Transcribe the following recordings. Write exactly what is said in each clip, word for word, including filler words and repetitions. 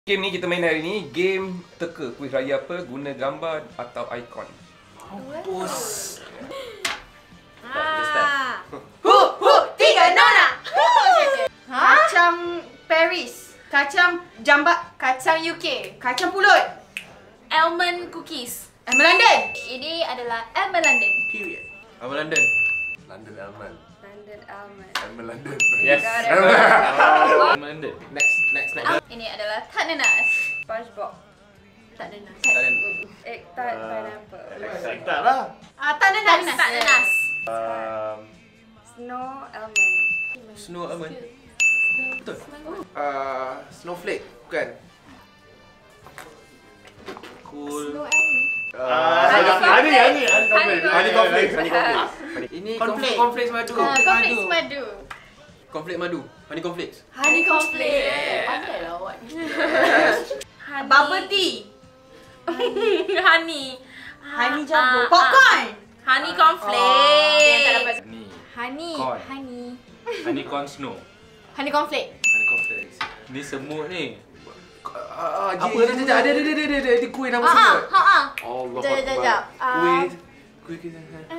Game ni kita main hari ni, game teka kuis raya apa, guna gambar atau ikon. Mampus. Ah. Hu hu tiga nona. Kacang Paris, kacang jambak, kacang U K, kacang pulut, Almond cookies. almond London. Ini adalah almond London. Period. Almond London. London Almond. London almond. Almond London. Yes. Almond London. Next, next, next. Ini adalah tart nanas. SpongeBob. Tak nanas. Tak ada. Egg tart pineapple. Tak lah. Ah, tak nanas. Tak nanas. Um, Snow almond. Snow Almond. Betul. Uh, Snowflake, bukan? Cool. Snow almond. Ah, Honey Honey, Honey Honey, Honey Cornflakes, Honey Cornflakes. Ini Cornflakes. cornflakes madu. Ah, cornflakes madu. Cornflakes madu. Honey cornflakes. Honey cornflakes. Pandai lah awak ni. Honey. Bubble tea. Honey. Honey Ah, jambu. ah, Popcorn. Honey Oh, cornflakes. dia tak dapat. Ni. Honey. Corn. Honey. Honey corn snow. Honey cornflake. Honey Cornflakes. Ni semut ni. Ah, Apa dia dia ada ada ada ada ada kuih nama Ah, semua. ha ah. Allah Jap, jap, jap. Ah. Kuih. Kuih kita.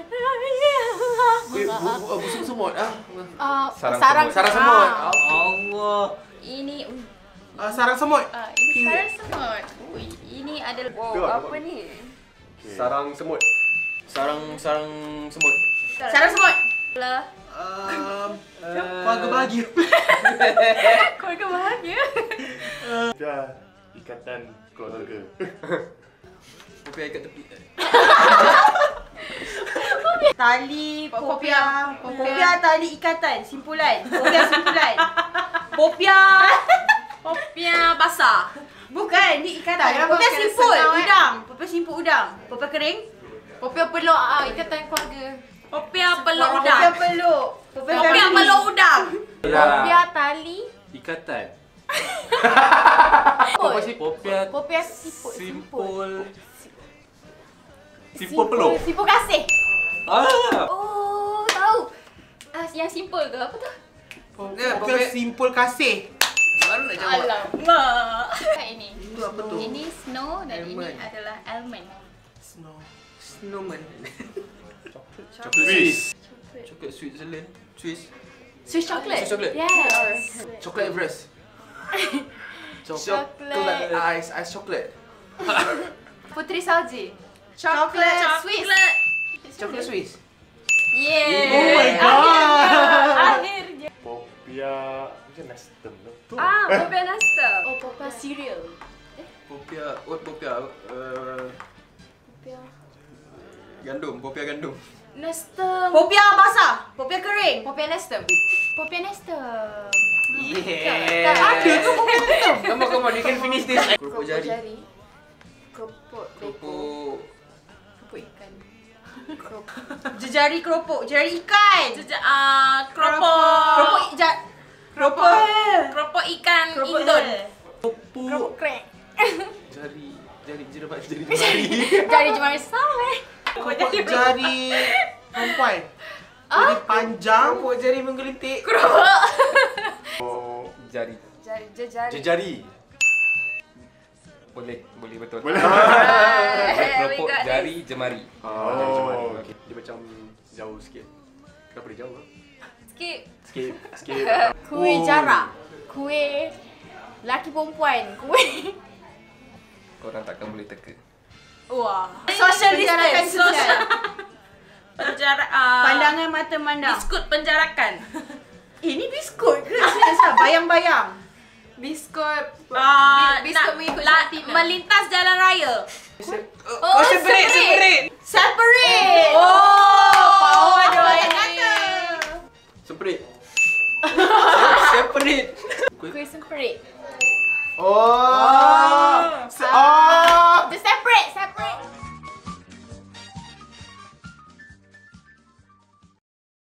Kuih busuk semut ah. Ah, Sarang sarang semut. Sarang semut. Ah. Allah. Ini Ah, sarang semut. ah, ini sarang semut. Ui, ini adalah Tu, Wow, apa? apa ni? Sarang semut. Sarang sarang semut. Sarang semut. adalah Um, keluarga bahagia. keluarga bahagia. Dah ikatan keluarga. Popiah ikat tepi. Tali, Popiah. popiah, popiah tali ikatan, simpulan, popiah simpulan, popiah, Popiah basah. bukan, ni ikatan, Tak, popiah kena simpul, senang, eh. udang, popiah simpul udang, popiah kering, Popiah peluk ah, ikatan keluarga. Popiah peluk udang. popiah peluk, popiah Popiah family. peluk udang. Popiah tali. ikatan. Apa sih popiah? Popiah siput. Simpul. Simpul peluk. Simpul kasih. Ah. Oh, tahu. Ah, yang simpul ke apa tu? Ya, Popiah popiah simpul kasih. baru nak jawab. Alamak. Ini. Itu apa tu? Ini snow dan ini Almond. adalah almond. Snow. Snowman. Chocolate Swiss. Chocolate Switzerland. Swiss. Swiss chocolate. Swiss chocolate. Yes. Chocolate Everest. Chocolate. Ice, ice chocolate. Putri salji. Chocolate Swiss. Chocolate Swiss. Yeah. Oh my god. Akhirnya. Popiah macam Nestum tu. Ah, popiah nastar. Oh, popiah cereal. Popiah, oat popiah. Uh, Popiah. gandum, popiah gandum. Nestum. popiah basah, popiah kering, Popiah Nestum. Popiah Nestum. Yeah. Tak ada tu popiah Nestum. Come on, come on, you can finish this. Kerupuk jari. Keropok lego. Kerupuk. Keropok ikan. jejari keropok, jejari ikan, Jejak ah keropok. keropok ijat, keropok, Keropok ikan keropok Indon. Kerupuk. Keropok krek. Jari. Jari jerebat jari jari. Jari jemari saleh. Kerupuk jari perempuan. Ah? Jadi panjang. Kerupuk jari menggelitik. Keropok. Oh, Jari. jari, jejari, jejari. Boleh, boleh betul. Boleh. we Keropok got jari jemari. Oh, okay. Dia macam jauh sikit. Kenapa dia jauh? ah? Skip. Sikit, sikit. Kuih Oh. jarak. Kuih laki perempuan. Kuih. Korang takkan boleh teka. Wah. social Penjara- distance, social. Penjara ah, pandangan mata mandang. biskut penjarakan. Ini biskut ke? Serius lah, bayang-bayang. Biskut ah, biskut nak- mengikut la- Santina. melintas jalan raya. Oh, separate, separate. Separate. Oh, power dia banyak kata. Semprit. Separate. Kuih semperit. Oh. Se- Oh.